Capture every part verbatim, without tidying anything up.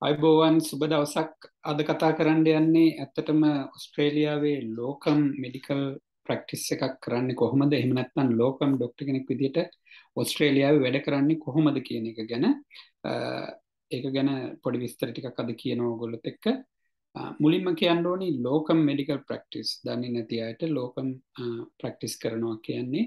අයිබෝවන් සුබ දවසක් අද කතා කරන්න යන්නේ ඇත්තටම ඔස්ට්‍රේලියාවේ ලෝකම් මෙඩිකල් ප්‍රැක්ටිස් එකක් කරන්නේ කොහොමද එහෙම නැත්නම් ලෝකම් ડોක්ටර් කෙනෙක් විදිහට ඔස්ට්‍රේලියාවේ වැඩ කරන්නේ කොහොමද කියන එක ගැන ඒක ගැන පොඩි විස්තර ටිකක් අද කියනවා ඔයගොල්ලොත් එක්ක මුලින්ම කියන්න ඕනි ලෝකම් මෙඩිකල් ප්‍රැක්ටිස් දන්නේ නැති අයට ලෝකම් ප්‍රැක්ටිස් කරනවා කියන්නේ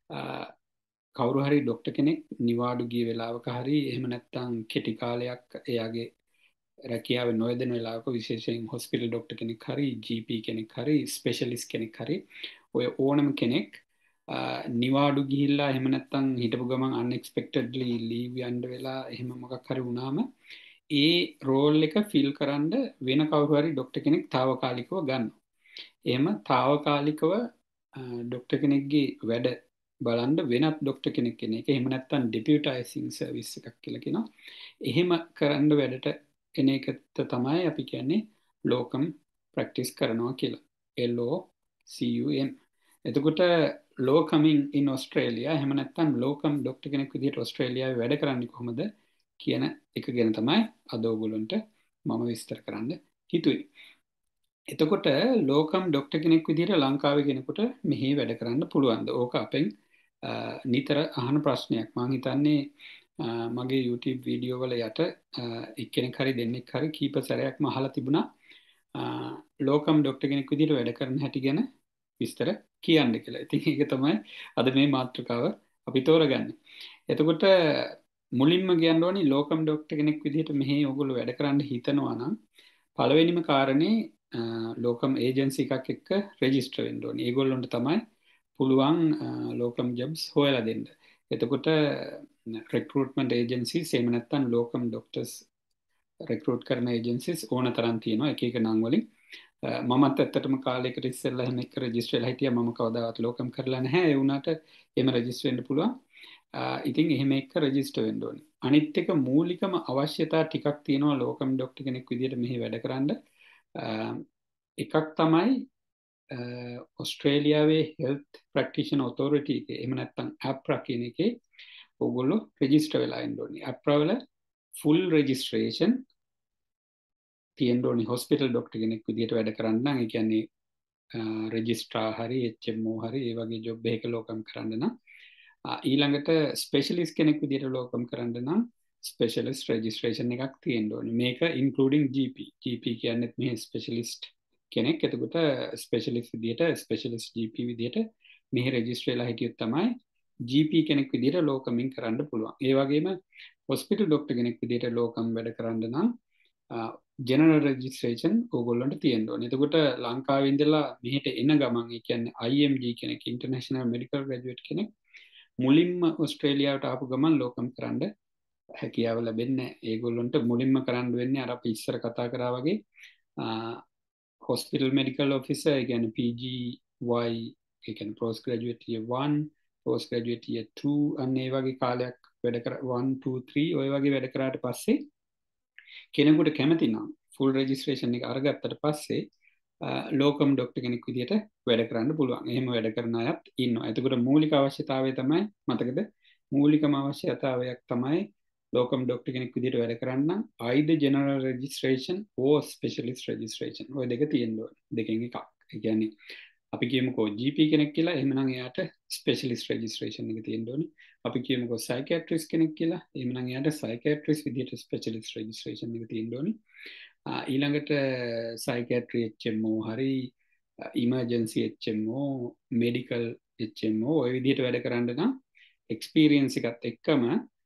කවුරු හරි ડોක්ටර් කෙනෙක් නිවාඩු ගිය වෙලාවක හරි එහෙම නැත්නම් කෙටි කාලයක් එයාගේ රැකියාව නොයදෙන වෙලාවක විශේෂයෙන් හොස්පිටල් ડોක්ටර් කෙනෙක් හරි ජී.පී කෙනෙක් හරි ස්පෙෂලිස්ට් කෙනෙක් හරි ඔය ඕනම කෙනෙක් නිවාඩු ගිහිල්ලා එහෙම නැත්නම් හිටපු ගමන් අන්එක්ස්පෙක්ටඩ්ලි ලීව් යන්න වෙලා එහෙම මොකක් හරි වුණාම ඒ රෝල් එක ෆිල් කරන්න වෙන කවුරු හරි ડોක්ටර් කෙනෙක් తాවකාලිකව ගන්නවා. එහෙම తాවකාලිකව ડોක්ටර් කෙනෙක්ගේ වැඩ බලන්න වෙනත් ડોක්ටර් කෙනෙක් කෙන එක. එහෙම නැත්නම් ඩිපියුටයිසිං සර්විස් එකක් කියලා කියනවා. එහෙම කරන්න වැඩට එන එකට තමයි අපි කියන්නේ ලෝකම් ප්‍රැක්ටිස් කරනවා කියලා. L O C U M. එතකොට ලෝකමින් ඉන් ඔස්ට්‍රේලියා එහෙම නැත්නම් ලෝකම් ડોක්ටර් කෙනෙක් විදිහට ඔස්ට්‍රේලියාවේ වැඩ කරන්නේ කොහොමද කියන එක ගැන තමයි අද ඔයගොල්ලන්ට මම විස්තර කරන්න හිතුවේ. එතකොට ලෝකම් ડોක්ටර් කෙනෙක් විදිහට ලංකාවේ කෙනෙකුට මෙහි වැඩ කරන්න පුළුවන්ද? ඕක අපෙන් නිතර අහන ප්‍රශ්නයක්. මම හිතන්නේ මගේ YouTube වීඩියෝ වල යට එක්කෙනෙක් හරි දෙන්නෙක් හරි කීප සැරයක්ම අහලා තිබුණා ලෝකම් ડોක්ටර් කෙනෙක් විදිහට වැඩ කරන හැටි ගැන විස්තර කියන්න කියලා. ඉතින් ඒක තමයි අද මේ මාතෘකාව අපි තෝරගන්නේ. එතකොට මුලින්ම කියන්න ඕනි ලෝකම් ડોක්ටර් කෙනෙක් විදිහට මෙහි ඔයගොල්ලෝ වැඩ කරන්න හිතනවා නම් පළවෙනිම කාරණේ ලෝකම් ඒජන්සි එකක් එක්ක රෙජිස්ටර් වෙන්න ඕනි. ඒගොල්ලොන්ට තමයි පුළුවන් ලෝකම් ජොබ්ස් හොයලා දෙන්න. එතකොට recruitment agencies එහෙම නැත්නම් locum doctors recruit කරන agencies ඕන තරම් තියෙනවා එක එක නම් වලින්. මමත් ඇත්තටම කාලයකට ඉස්සෙල්ලා එහෙම එක රෙජිස්ටර් වෙලා හිටියා. මම කවදාවත් ලෝකම් කරලා නැහැ. ඒ වුණාට එහෙම රෙජිස්ටර් වෙන්න පුළුවන්. ඉතින් එහෙම එක රෙජිස්ටර් වෙන්න ඕනේ. අනිත් එක මූලිකම අවශ්‍යතා ටිකක් තියෙනවා ලෝකම් ડોක්ටර් කෙනෙක් විදිහට මෙහි වැඩ කරන්න. එකක් තමයි ඔස්ට්‍රේලියාවේ හෙල්ත් ප්‍රැක්ටිෂනර් ඔතොරිටි එකේ එහෙම නැත්නම් ඇප්‍රා කියන එකේ ඔයගොල්ලෝ රෙජිස්ටර් වෙලා ඉන්න ඕනේ. ඇප්‍රා වල ෆුල් රෙජිස්ට්‍රේෂන් තියෙන්න ඕනේ හොස්පිටල් ડોක්ටර් කෙනෙක් විදිහට වැඩ කරන්න නම්. ඒ කියන්නේ රෙජිස්ට්‍රාර් හරි එච් එම් ඕ හරි ඒ වගේ ජොබ් එකක ලෝකම් කරන්න නම් ඊළඟට ස්පෙෂලිස්ට් කෙනෙක් විදිහට ලෝකම් කරන්න නම් ස්පෙෂලිස්ට් රෙජිස්ට්‍රේෂන් එකක් තියෙන්න ඕනේ. මේක ඉන්ක්ලූඩින් ජී.පී. ජී.පී කියන්නේ මේ ස්පෙෂලිස්ට් කෙනෙක්. එතකොට ස්පෙෂලිස්ට් විදිහට ස්පෙෂලිස්ට් ජී.පී විදිහට මෙහි රෙජිස්ටර් වෙලා හිටියොත් තමයි ජී.පී කෙනෙක් විදිහට ලෝකමින් කරන්න පුළුවන්. ඒ වගේම හොස්පිටල් ડોක්ටර් කෙනෙක් විදිහට ලෝකම් වැඩ කරන්න නම් ජෙනරල් රෙජිස්ට්‍රේෂන් ඕගොල්ලන්ට තියෙන්න ඕනේ. එතකොට ලංකාවේ ඉඳලා මෙහෙට එන ගමන් ඒ කියන්නේ I M G කෙනෙක් ඉන්ටර්නැෂනල් මෙඩිකල් ග්‍රැජුවේට් කෙනෙක් මුලින්ම ඔස්ට්‍රේලියාවට ආපු ගමන් ලෝකම් කරන්න හැකියාව ලැබෙන්නේ. ඒගොල්ලන්ට මුලින්ම කරන්න වෙන්නේ අර අපි ඉස්සර කතා කරා වගේ hospital medical officer ඒ කියන්නේ P G Y ඒ කියන්නේ post graduate year one post graduate year two අන්න ඒ වගේ කාලයක් වැඩ කර one two three ඔය වගේ වැඩ කරාට පස්සේ කෙනෙකුට කැමති නම් full registration එක අරගත්තට පස්සේ ලෝකම් ડોක්ටර් කෙනෙක් විදිහට වැඩ කරන්න පුළුවන්. එහෙම වැඩ කරන අයත් ඉන්නවා. එතකොට මූලික අවශ්‍යතාවය තමයි මතකද මූලිකම අවශ්‍යතාවයක් තමයි ලෝකම් ડોක්ටර් කෙනෙක් විදිහට වැඩ කරන්න නම් either general registration or specialist registration ඔය දෙක තියෙන්න ඕනේ. දෙකෙන් එකක්. ඒ කියන්නේ අපි කියමුකෝ ජී.පී කෙනෙක් කියලා එහෙමනම් එයාට ස්පෙෂලිස්ට් රෙජිස්ට්‍රේෂන් එක තියෙන්න ඕනේ. අපි කියමුකෝ සයිකියාට්‍රිස්ට් කෙනෙක් කියලා එහෙමනම් එයාට සයිකියාට්‍රිස්ට් විදිහට ස්පෙෂලිස්ට් රෙජිස්ට්‍රේෂන් එක තියෙන්න ඕනේ. ඊළඟට සයිකියාට්‍රි එච් එම් ඕ හරි emergency H M O medical H M O ඔය විදිහට වැඩ කරන්න නම් එක්ස්පීරියන්ස් එකත් එක්කම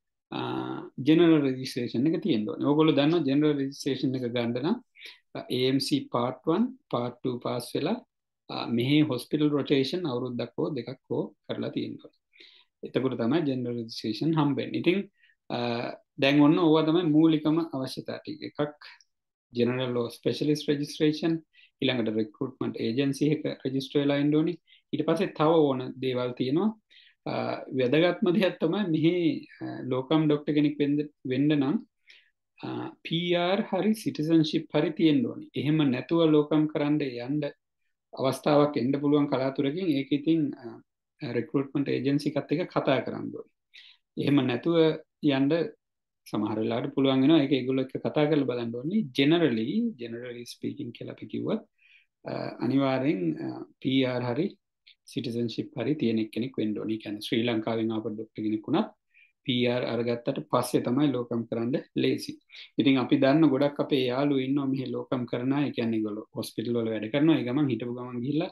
ජෙනරල් රෙජිස්ට්‍රේෂන් එක තියෙන්න ඕනේ. ඕගොල්ලෝ දන්නවා ජෙනරල් රෙජිස්ට්‍රේෂන් එක ගන්න නම් A M C part one part two pass වෙලා මෙහි හොස්පිටල් රොටේෂන් අවුරුද්දක් හෝ දෙකක් හෝ කරලා තියෙනවා. එතකොට තමයි ජෙනරල් රෙජිස්ට්‍රේෂන් හම්බෙන්නේ. ඉතින් දැන් ඔන්න ඕවා තමයි මූලිකම අවශ්‍යතා ටික. එකක් ජෙනරල් or ස්පෙෂලිස්ට් රෙජිස්ට්‍රේෂන්, ඊළඟට රික්‍රූට්මන්ට් ඒජන්සි එක රෙජිස්ටර් වෙලා ඉන්න ඕනේ. ඊට පස්සේ තව ඕන දේවල් තියෙනවා. වැදගත්ම දෙයක් තමයි මෙහි ලෝකම් ડોක්ටර් කෙනෙක් වෙන්න නම් P R හරි සිටිසන්ෂිප් හරි තියෙන්න ඕනේ. එහෙම නැතුව ලෝකම් කරන්න යන්න අවස්ථාවක් එන්න පුළුවන් කලාතුරකින්. ඒක ඉතින් රික්‍රූට්මන්ට් ඒජන්සි එකත් එක්ක කතා කරන්න ඕනේ. එහෙම නැතුව යන්න සමහර වෙලාවට පුළුවන් වෙනවා ඒක ඒගොල්ලෝ එක්ක කතා කරලා බලන්න ඕනේ. generally generally speaking කියලා අපි කිව්වත් අනිවාර්යෙන් P R හරි citizenship හරි තියෙන කෙනෙක් වෙන්න ඕනේ. කියන්නේ ශ්‍රී ලංකාවෙන් ආපු ડોක්ටර් කෙනෙක් වුණත් P R අරගත්තට පස්සේ තමයි ලෝකම් කරන්න ලේසි. ඉතින් අපි දන්න ගොඩක් අපේ යාළුවෝ ඉන්නවා මෙහි ලෝකම් කරන අය. ඒ කියන්නේ ඒගොල්ලෝ හොස්පිටල් වල වැඩ කරනවා. ඒ ගමන් හිටපු ගමන් ගිහිල්ලා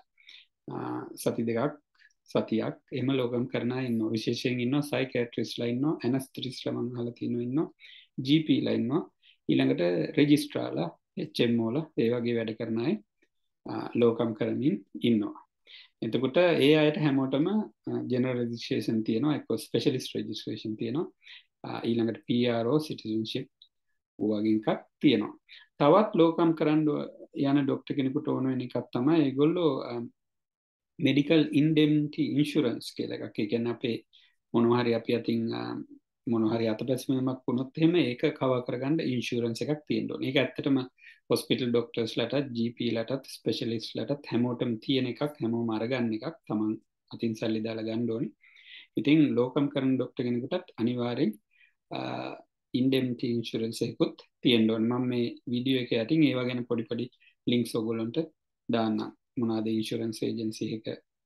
සති දෙකක් සතියක් එහෙම ලෝකම් කරන අය ඉන්නවා. විශේෂයෙන් ඉන්නවා සයිකියාට්‍රිස්ට්ලා ඉන්නවා, ඇනස්තෙටිස්ට්ලා මම අහලා තියෙනවා ඉන්නවා, G P ලා ඉන්නවා, ඊළඟට රෙජිස්ට්‍රාර්ලා, H M O ලා ඒ වගේ වැඩ කරන අය ලෝකම් කරමින් ඉන්නවා. එතකොට ඒ අයට හැමෝටම ජෙනරල් රෙජිස්ට්‍රේෂන් තියෙනවා, එක්ක ස්පෙෂලිස්ට් රෙජිස්ට්‍රේෂන් තියෙනවා, ඊළඟට P R O සිටිසන්ෂිප් වගේ එකක් තියෙනවා. තවත් ලෝකම් කරන්න යන ડોක්ටර් කෙනෙකුට ඕන වෙන එකක් තමයි ඒගොල්ලෝ medical indemnity insurance කියලා එකක්. ඒ කියන්නේ අපේ මොනවා හරි අපි අතින් මොනවා හරි අතපැසීමක් වුණොත් එහෙම ඒක කවර් කරගන්න ඉන්ෂුරන්ස් එකක් තියෙන්න ඕනේ. ඒක ඇත්තටම hospital doctors ලටත් G P ලටත් specialist ලටත් හැමෝටම තියෙන එකක්, හැමෝම අරගන්න එකක්. Taman අතින් සල්ලි දාලා ගන්න ඕනේ. ඉතින් ලෝකම් කරන ડોක්ටර් කෙනෙකුටත් අනිවාර්යෙන් indemnity insurance එකකුත් තියෙන්න ඕනේ. මම මේ වීඩියෝ එකේ යටින් ඒවා ගැන පොඩි පොඩි links ඔයගොල්ලන්ට දාන්නම්. මොනවාද ඉන්ෂුරන්ස් ඒජන්සි එක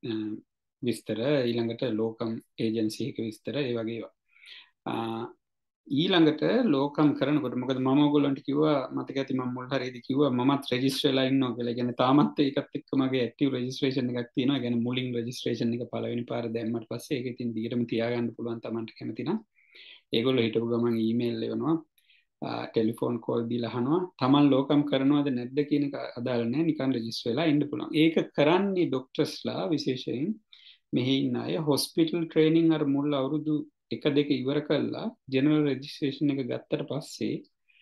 විස්තර, ඊළඟට ලෝකම් ඒජන්සි එක විස්තර, ඒ වගේ ඒවා. ඊළඟට ලෝකම් කරනකොට මොකද මම ඔයගොල්ලන්ට කිව්වා, මතක ඇති මම මුල් හරියදී කිව්වා මමත් රෙජිස්ටර් වෙලා ඉන්නවා කියලා. ඒ කියන්නේ තාමත් ඒකත් එක්ක මගේ ඇක්ටිව් රෙජිස්ට්‍රේෂන් එකක් තියෙනවා. ඒ කියන්නේ මුලින් රෙජිස්ට්‍රේෂන් එක පළවෙනි පාර දැම්මට පස්සේ ඒක ඉතින් දිගටම තියාගන්න පුළුවන් Tamanට කැමති නම්. ඒගොල්ලෝ හිටපු ගමන් ඊමේල් එවනවා, ටෙලිෆෝන් කෝල් දීලා අහනවා Taman ලෝකම් කරනවද නැද්ද කියන එක අදාළ නැහැ, නිකන් රෙජිස්ටර් වෙලා ඉන්න පුළුවන්. ඒක කරන්නේ ડોක්ටර්ස්ලා විශේෂයෙන් මෙහි ඉන්න අය හොස්පිටල් ට්‍රේනින් අර මුල් අවුරුදු එක දෙක ඉවර කළා ජෙනරල් රෙජිස්ට්‍රේෂන් එක ගත්තට පස්සේ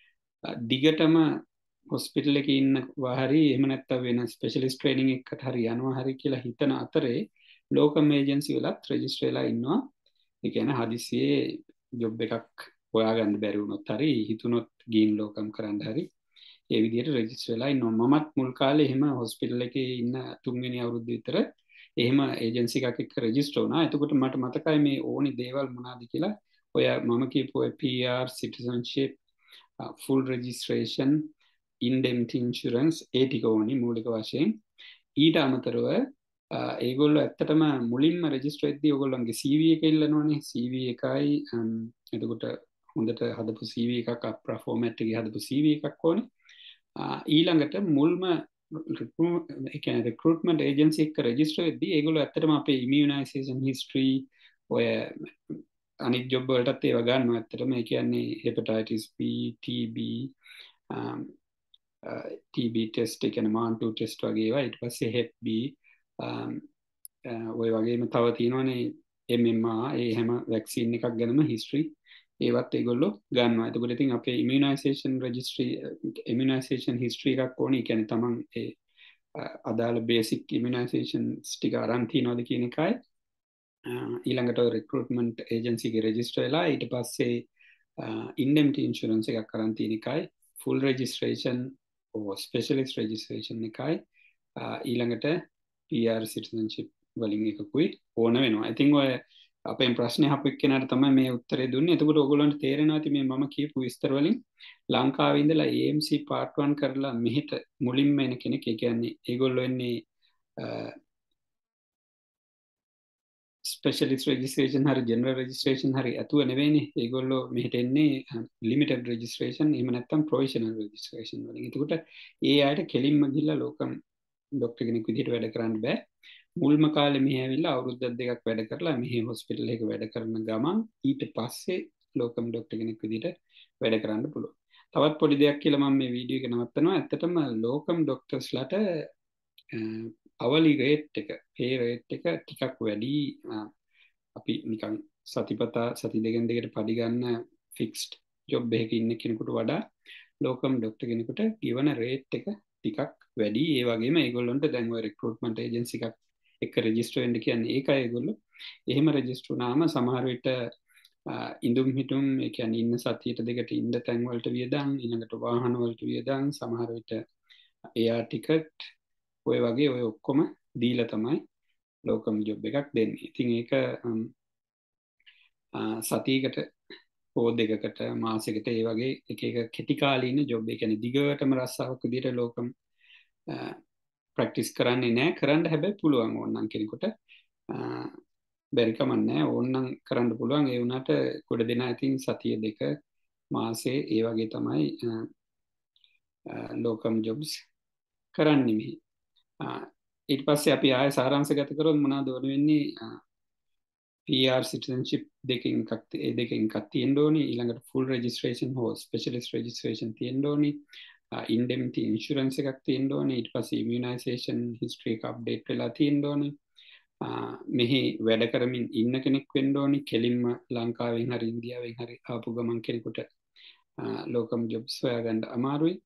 දිගටම හොස්පිටල් එකේ ඉන්නවා හරි එහෙම නැත්නම් වෙන ස්පෙෂලිස්ට් ට්‍රේනින් එකකට හරි යනවා හරි කියලා හිතන අතරේ ලෝකම් ඒජන්සි වලත් රෙජිස්ටර් වෙලා ඉන්නවා. ඒ කියන්නේ හදිසියේ ජොබ් එකක් හොයාගන්න බැරි වුණොත් හරි හිතුනොත් ගින් ලෝකම් කරන්න හරි ඒ විදිහට රෙජිස්ටර් වෙලා ඉන්නවා. මමත් මුල් කාලේ එහෙම හොස්පිටල් එකේ ඉන්න තුන්වෙනි අවුරුද්ද විතර එහෙම ඒජන්සි එකක් එක්ක රෙජිස්ටර් වුණා. එතකොට මට මතකයි මේ ඕනි දේවල් මොනවාද කියලා. ඔය මම කියපු P R, citizenship, full registration, indemnity insurance ඒ ටික ඕනි මූලික වශයෙන්. ඊට අමතරව ඒගොල්ලෝ ඇත්තටම මුලින්ම රෙජිස්ටර් වෙද්දී ඔයගොල්ලන්ගේ C V එක ඉල්ලනවනේ. C V එකයි එතකොට හොඳට හදපු C V එකක්, අප්‍රා ෆෝමැට් එකේ හදපු C V එකක් ඕනේ. ඊළඟට මුල්ම recruitment agency එක register වෙද්දී ඒගොල්ලෝ ඇත්තටම අපේ immunization history ඔය අනිත් job වලටත් ඒවා ගන්නවා. ඇත්තටම ඒ කියන්නේ hepatitis B, T B, T B test, ඒ කියන්නේ මාන් two test වගේ ඒවා. ඊට පස්සේ Hep B, ඔය වගේම තව තියෙනවානේ M M R, ඒ හැම vaccine එකක් ගැනම history ඒවත් ඒගොල්ලෝ ගන්නවා. එතකොට ඉතින් අපේ immunization registry immunization history එකක් ඕනේ. ඒ කියන්නේ තමන් ඒ අදාළ basic immunizations ටික අරන් තියනවාද කියන එකයි. ඊළඟට recruitment agency එකේ register වෙලා ඊට පස්සේ indemnity insurance එකක් අරන් තියෙන එකයි, full registration or specialist registration එකයි, ඊළඟට P R citizenship වලින් එකකුයි ඕන වෙනවා. I think ඔය අපෙන් ප්‍රශ්නේ අහපු එක්කෙනාට තමයි මේ උත්තරේ දුන්නේ. එතකොට ඔයගොල්ලන්ට තේරෙනවා ඇති මේ මම කියපු විස්තර වලින් ලංකාවේ ඉඳලා A M C part one කරලා මෙහෙට මුලින්ම එන කෙනෙක්. ඒ කියන්නේ ඒගොල්ලෝ එන්නේ ස්පෙෂලිස්ට් රෙජිස්ට්‍රේෂන් හරි ජෙනරල් රෙජිස්ට්‍රේෂන් හරි ඇතුව නෙවෙයිනේ. ඒගොල්ලෝ මෙහෙට එන්නේ ලිමිටඩ් රෙජිස්ට්‍රේෂන් එහෙම නැත්නම් ප්‍රොවිෂනල් රෙජිස්ට්‍රේෂන් වලින්. එතකොට ඒ අයට කෙලින්ම ගිහිල්ලා ලෝකම් ડોක්ටර් කෙනෙක් විදිහට වැඩ කරන්න බෑ. මුල්ම කාලේ මෙහි ඇවිල්ලා අවුරුද්දක් දෙකක් වැඩ කරලා මෙහි හොස්පිටල් එකක වැඩ කරන ගමන් ඊට පස්සේ ලෝකම් ડોක්ටර් කෙනෙක් විදිහට වැඩ කරන්න පුළුවන්. තවත් පොඩි දෙයක් කියලා මම මේ වීඩියෝ එක නවත්තනවා. ඇත්තටම ලෝකම් ડોක්ටර්ස්ලාට අවලි රේට් එක, පේ රේට් එක ටිකක් වැඩි. අපි නිකන් සතිපතා සති දෙකෙන් දෙකට පඩි ගන්න ෆික්ස්ඩ් ජොබ් එකක ඉන්න කෙනෙකුට වඩා ලෝකම් ડોක්ටර් කෙනෙකුට ගෙවන රේට් එක ටිකක් වැඩි. ඒ වගේම ඒගොල්ලන්ට දැන් ඔය රික්‍රූට්මන්ට් ඒජන්සි එකක් එක්ක රෙජිස්ටර් වෙන්න කියන්නේ ඒකයි. ඒගොල්ලෝ එහෙම රෙජිස්ටර් වුණාම සමහර විට ඉඳුම් හිටුම්, ඒ කියන්නේ ඉන්න සතියට දෙකට ඉන්න තැන් වලට වියදම්, ඊළඟට වාහන වලට වියදම්, සමහර විට එයා ටිකට් ඔය වගේ ඔය ඔක්කොම දීලා තමයි ලෝකම් ජොබ් එකක් දෙන්නේ. ඉතින් ඒක සතියකට හෝ දෙකකට මාසෙකට ඒ වගේ එක එක කෙටි කාලීන ජොබ්. ඒ කියන්නේ දිගටම රස්සාවක් විදිහට ලෝකම් ප්‍රැක්ටිස් කරන්නේ නැහැ. කරන්න හැබැයි පුළුවන් ඕනනම් කෙනෙකුට. බැරි කමක් නැහැ. ඕනනම් කරන්න පුළුවන්. ඒ වුණාට ගොඩ දෙනා ඉතින් සතිය දෙක මාසේ ඒ වගේ තමයි ලෝකම් ජොබ්ස් කරන්නේ මේ. ඊට පස්සේ අපි ආය සාරාංශගත කරොත් මොනවද ඕන වෙන්නේ? P R citizenship දෙකකින් එකක් ඒ දෙකෙන් එකක් තියෙන්න ඕනේ. ඊළඟට full registration හෝ specialist registration තියෙන්න ඕනේ. indemnity insurance එකක් තියෙන්න ඕනේ. ඊට පස්සේ immunization history එක update වෙලා තියෙන්න ඕනේ. මෙහි වැඩ කරමින් ඉන්න කෙනෙක් වෙන්න ඕනේ. කෙලින්ම ලංකාවෙන් හරි ඉන්දියාවෙන් හරි ආපු ගමන් කෙනෙකුට ලෝකම් ජොබ්ස් හොයාගන්න අමාරුයි.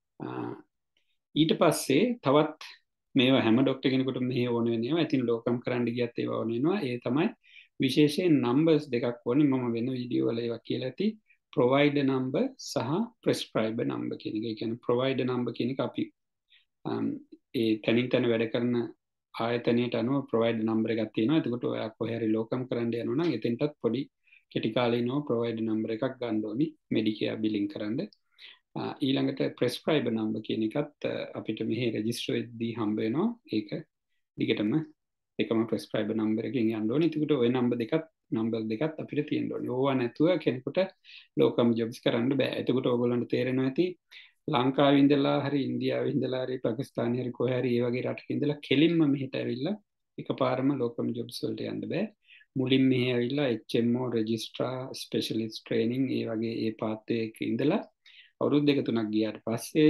ඊට පස්සේ තවත් මේවා හැම ඩොක්ටර් කෙනෙකුට මෙහි ඕන වෙනවා. ඉතින් ලෝකම් කරන්න ගියත් ඒවා ඕන වෙනවා. ඒ තමයි විශේෂයෙන් නම්බර්ස් දෙකක් ඕනේ. මම වෙන වීඩියෝ වල ඒවා කියලා ඇති. ප්‍රොවයිඩර් නම්බර් සහ ප්‍රෙස්ක්‍රයිබර් නම්බර් කියන එක. ඒ කියන්නේ ප්‍රොවයිඩර් නම්බර් කියන එක අපි ඒ තනින් තන වැඩ කරන ආයතනයට අනුව ප්‍රොවයිඩර් නම්බර් එකක් තියෙනවා. එතකොට ඔයා කොහේ හරි ලෝකම් කරන්න යනවා නම් එතෙන්ටත් පොඩි කෙටි කාලීනව ප්‍රොවයිඩර් නම්බර් එකක් ගන්න ඕනි මෙඩිකෙයාර් බිලින් කරන්න. ඊළඟට ප්‍රෙස්ක්‍රයිබර් නම්බර් කියන එකත් අපිට මෙහි රෙජිස්ටර් වෙද්දී හම්බ වෙනවා. ඒක දිගටම එකම ප්‍රෙස්ක්‍රයිබර් නම්බර් එකකින් යන්න ඕනේ. ඒකට ওই නම්බර් දෙකත් නම්බර් දෙකත් අපිට තියෙන්න ඕනේ. ඕවා නැතුව කෙනෙකුට ලෝකම් ජොබ්ස් කරන්න බෑ. එතකොට ඕගොල්ලන්ට තේරෙනවා ඇති ලංකාවේ ඉඳලා හරි ඉන්දියාවේ ඉඳලා හරි පාකිස්තානයේ හරි කොහේ හරි ඒ වගේ රටක ඉඳලා කෙලින්ම මෙහෙට ඇවිල්ලා එකපාරම ලෝකම් ජොබ්ස් වලට යන්න බෑ. මුලින් මෙහෙ ඇවිල්ලා H M O registrar specialist training ඒ වගේ ඒ පාත් එකක ඉඳලා අවුරුදු දෙක තුනක් ගියාට පස්සේ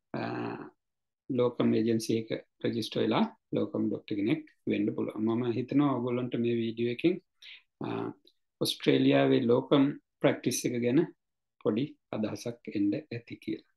ලෝකම් ඒජන්සි එක රෙජිස්ටර් වෙලා ලෝකම් ඩොක්ටර් කෙනෙක් වෙන්න පුළුවන්. මම හිතනවා ඔයගොල්ලන්ට මේ වීඩියෝ එකෙන් ඕස්ට්‍රේලියාවේ ලෝකම් ප්‍රැක්ටිස් එක ගැන පොඩි අදහසක් එන්න ඇති කියලා.